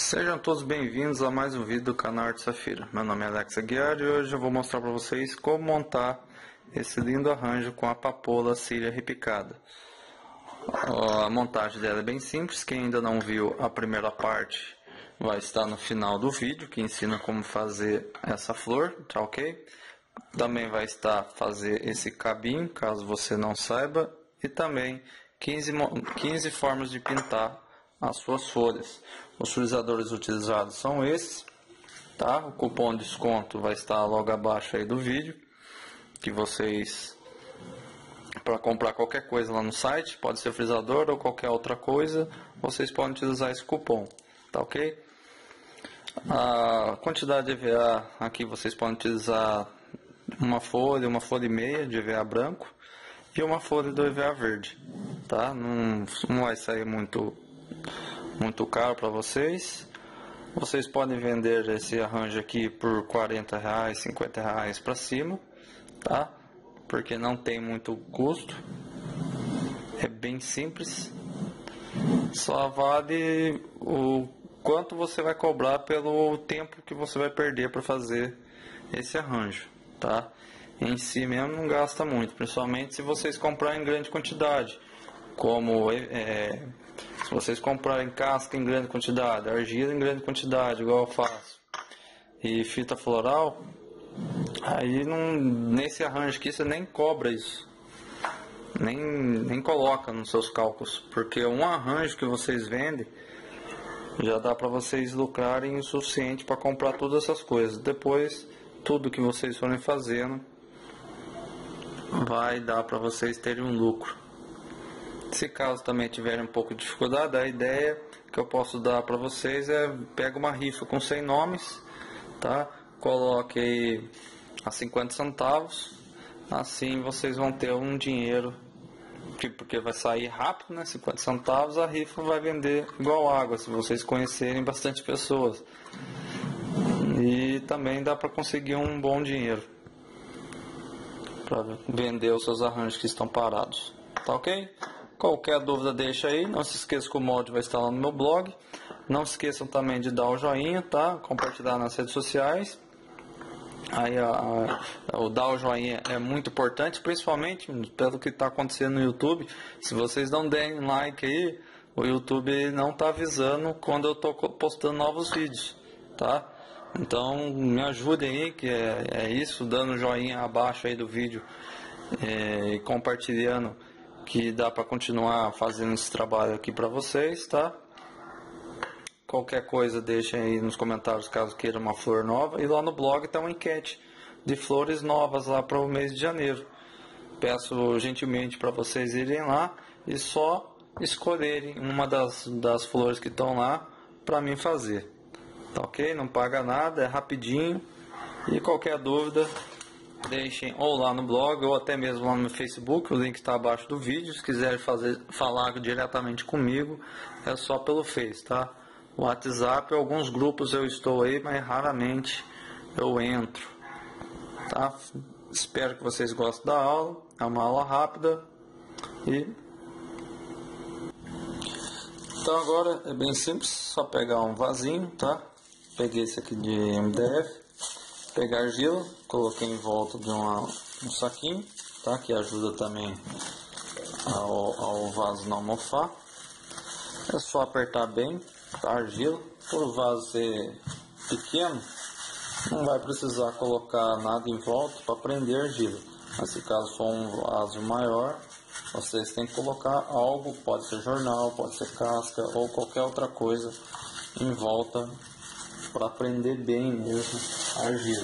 Sejam todos bem-vindos a mais um vídeo do canal Arte Safira. Meu nome é Alex Aguiar e hoje eu vou mostrar para vocês como montar esse lindo arranjo com a papoula síria repicada. A montagem dela é bem simples. Quem ainda não viu a primeira parte vai estar no final do vídeo, que ensina como fazer essa flor, tá ok? Também vai estar fazer esse cabinho, caso você não saiba, e também 15 formas de pintar as suas folhas. Os frizadores utilizados são esses, tá? O cupom de desconto vai estar logo abaixo aí do vídeo, que vocês, para comprar qualquer coisa lá no site, pode ser frizador ou qualquer outra coisa, vocês podem utilizar esse cupom, tá ok? A quantidade de EVA aqui vocês podem utilizar uma folha e meia de EVA branco e uma folha do EVA verde, tá? Não vai sair muito caro para vocês. Vocês podem vender esse arranjo aqui por R$40, R$50 para cima, tá? Porque não tem muito custo, é bem simples, só vale o quanto você vai cobrar pelo tempo que você vai perder para fazer esse arranjo, tá? Em si mesmo não gasta muito, principalmente se vocês comprarem em grande quantidade, como se vocês comprarem casca em grande quantidade, argila em grande quantidade, igual eu faço, e fita floral, aí nesse arranjo aqui você nem cobra isso, nem coloca nos seus cálculos, porque um arranjo que vocês vendem já dá para vocês lucrarem o suficiente para comprar todas essas coisas. Depois, tudo que vocês forem fazendo vai dar para vocês terem um lucro. Se caso também tiverem um pouco de dificuldade, a ideia que eu posso dar para vocês é: pega uma rifa com 100 nomes, tá? Coloque aí a 50 centavos, assim vocês vão ter um dinheiro, porque vai sair rápido, né? 50 centavos, a rifa vai vender igual água, se vocês conhecerem bastante pessoas. E também dá para conseguir um bom dinheiro para vender os seus arranjos que estão parados, tá ok? Qualquer dúvida deixa aí, não se esqueça que o molde vai estar lá no meu blog. Não se esqueçam também de dar o joinha, tá? Compartilhar nas redes sociais. Aí o dar o joinha é muito importante, principalmente pelo que está acontecendo no YouTube. Se vocês não derem like aí, o YouTube não está avisando quando eu estou postando novos vídeos, tá? Então me ajudem aí, que é isso, dando joinha abaixo aí do vídeo e compartilhando, que dá para continuar fazendo esse trabalho aqui para vocês, tá? Qualquer coisa deixem aí nos comentários caso queira uma flor nova. E lá no blog tem uma enquete de flores novas lá para o mês de janeiro. Peço gentilmente para vocês irem lá e só escolherem uma das flores que estão lá para mim fazer, tá ok? Não paga nada, é rapidinho. E qualquer dúvida deixem ou lá no blog ou até mesmo lá no Facebook, o link está abaixo do vídeo. Se quiserem falar diretamente comigo, é só pelo Face, tá? O WhatsApp, alguns grupos eu estou aí, mas raramente eu entro, tá? Espero que vocês gostem da aula. É uma aula rápida então agora é bem simples, só pegar um vasinho, tá? Peguei esse aqui de MDF, pegar argila, coloquei em volta de um saquinho, tá? Que ajuda também ao vaso não mofar. É só apertar bem a argila. Por o vaso ser pequeno, não vai precisar colocar nada em volta para prender a argila. Mas se caso for um vaso maior, vocês têm que colocar algo, pode ser jornal, pode ser casca ou qualquer outra coisa em volta para prender bem mesmo a argila,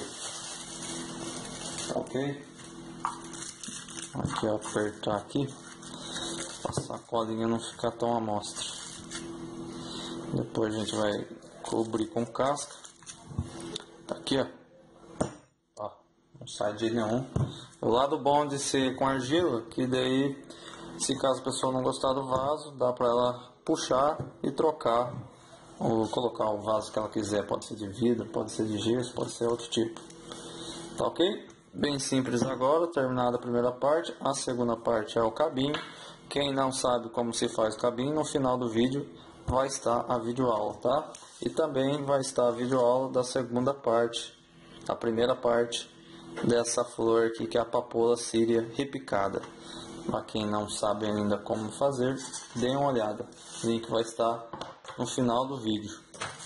tá ok? Aqui, apertar aqui para a sacolinha não ficar tão à mostra. Depois a gente vai cobrir com casca. Aqui, ó, não sai de nenhum. O lado bom de ser com argila, que daí, se caso a pessoa não gostar do vaso, dá para ela puxar e trocar, ou colocar o vaso que ela quiser. Pode ser de vidro, pode ser de gesso, pode ser outro tipo, tá ok? Bem simples agora, terminada a primeira parte. A segunda parte é o cabinho. Quem não sabe como se faz o cabinho, no final do vídeo vai estar a videoaula, tá? E também vai estar a videoaula da segunda parte, a primeira parte dessa flor aqui, que é a papoula síria repicada. Para quem não sabe ainda como fazer, dê uma olhada. O link vai estar no final do vídeo.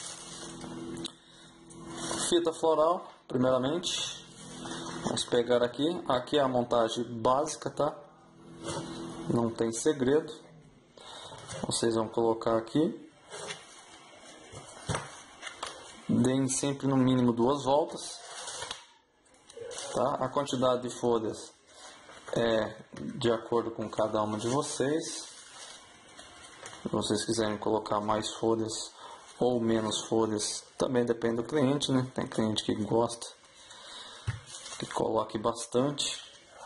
Fita floral, primeiramente, vamos pegar aqui. Aqui é a montagem básica, tá? Não tem segredo. Vocês vão colocar aqui. Deem sempre no mínimo 2 voltas, tá? A quantidade de folhas é de acordo com cada uma de vocês. Se vocês quiserem colocar mais folhas ou menos folhas, também depende do cliente, né? Tem cliente que gosta que coloque bastante.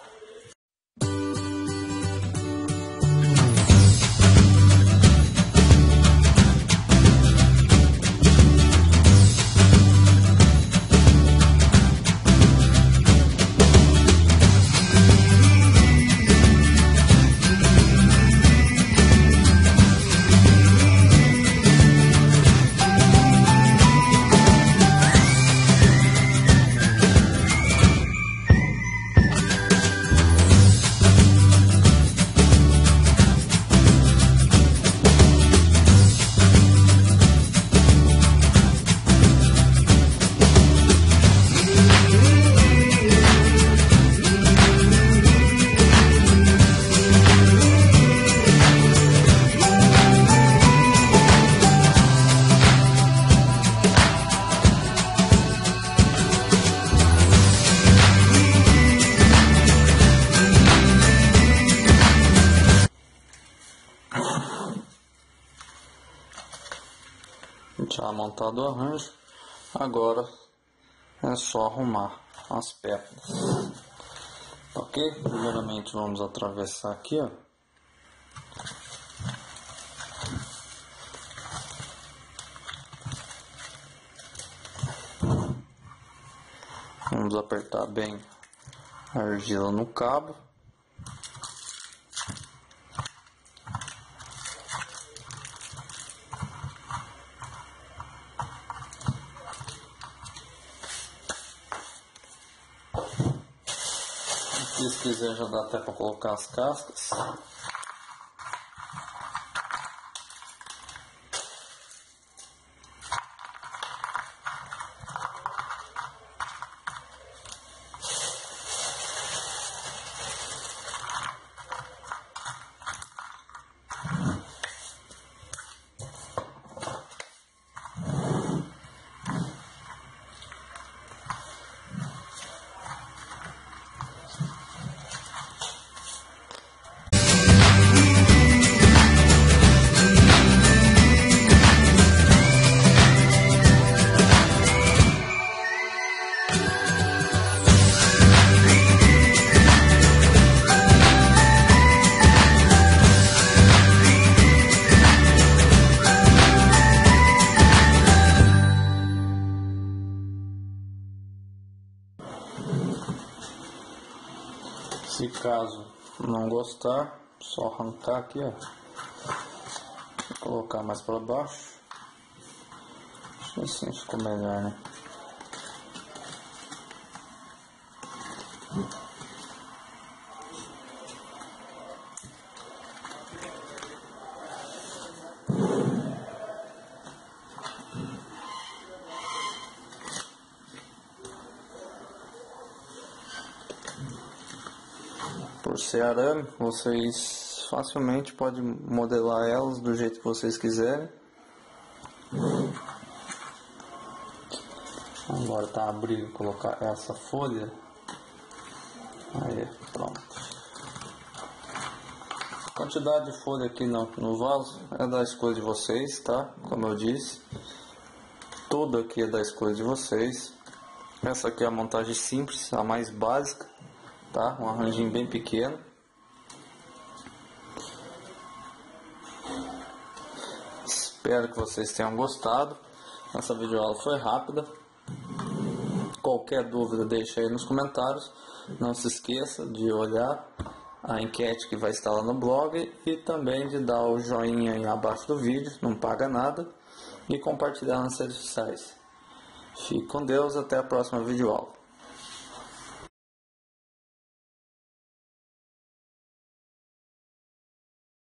Já montado o arranjo, agora é só arrumar as pétalas, ok? Primeiramente vamos atravessar aqui, ó. Vamos apertar bem a argila no cabo. Se quiser já dá até para colocar as cascas. Se caso não gostar, só arrancar aqui, ó. Vou colocar mais para baixo. Assim ficou melhor, né? Por ser arame, vocês facilmente podem modelar elas do jeito que vocês quiserem. Agora tá abrindo, colocar essa folha. Aí, pronto. A quantidade de folha aqui no vaso é da escolha de vocês, tá? Como eu disse, tudo aqui é da escolha de vocês. Essa aqui é a montagem simples, a mais básica, tá? Um arranjinho bem pequeno. Espero que vocês tenham gostado. Essa videoaula foi rápida. Qualquer dúvida deixa aí nos comentários. Não se esqueça de olhar a enquete que vai estar lá no blog e também de dar o joinha aí abaixo do vídeo, não paga nada, e compartilhar nas redes sociais. Fique com Deus, até a próxima videoaula.